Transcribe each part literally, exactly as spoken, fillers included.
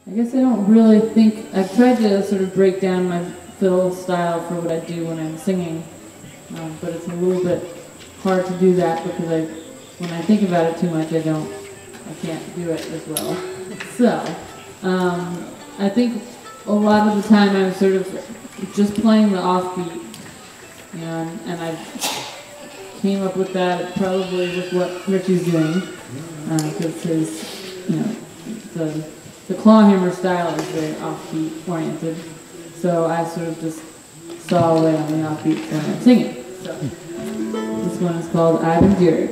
I guess I don't really think, I've tried to sort of break down my fiddle style for what I do when I'm singing, um, but it's a little bit hard to do that because I, when I think about it too much, I don't, I can't do it as well. So, um, I think a lot of the time I'm sort of just playing the offbeat, you know, and, and I came up with that probably with what Richie's doing, because uh, his, you know, the the claw hammer style is very offbeat oriented. So I sort of just saw away on the offbeat when I'm singing. So this one is called I've Endured.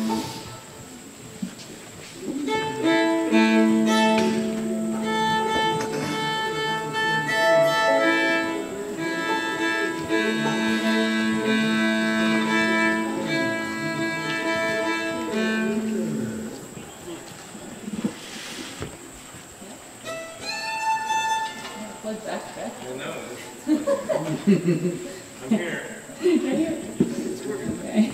I'm here. Right here. Okay.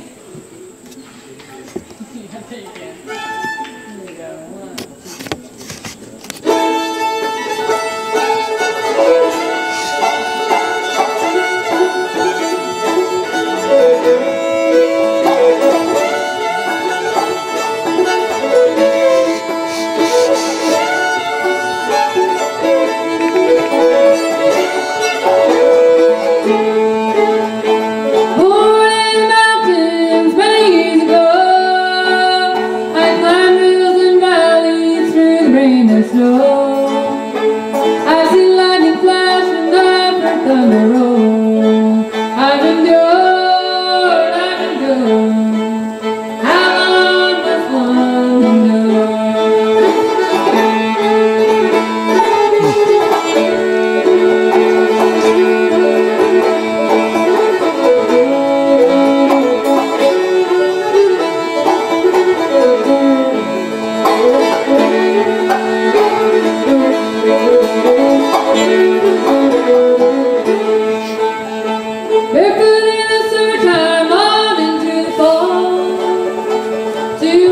Yeah, there you can. There you go. One, two.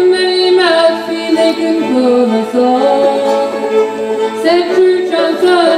Set church on Sunday.